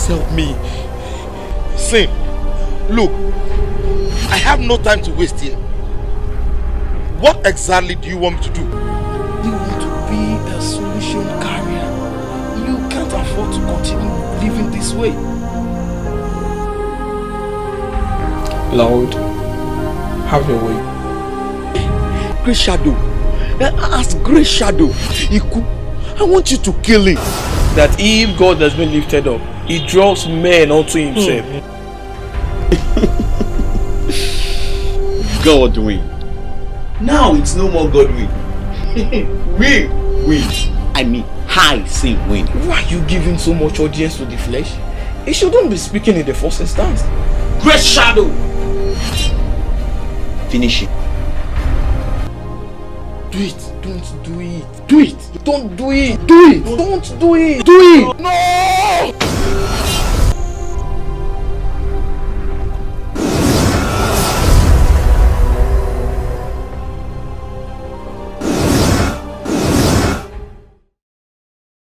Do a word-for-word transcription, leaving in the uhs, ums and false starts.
Please help me. Sin, look, I have no time to waste here. What exactly do you want me to do? You want to be a solution carrier. You can't afford to continue living this way. Lord, have your way. Great Shadow, as Great Shadow, Iku, I want you to kill him. That if God has been lifted up, he draws men unto himself. Godwin. Now it's no more Godwin. We win. I mean, I say win. Why are you giving so much audience to the flesh? He shouldn't be speaking in the first instance. Great Shadow. Finish it. Do it. Don't do it. Do it. Don't do it. Do it. Don't do it. Do it. No!